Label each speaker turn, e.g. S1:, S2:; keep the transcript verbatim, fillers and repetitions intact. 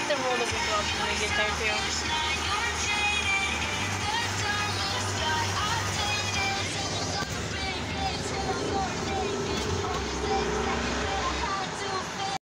S1: the roller will go up when we get there too.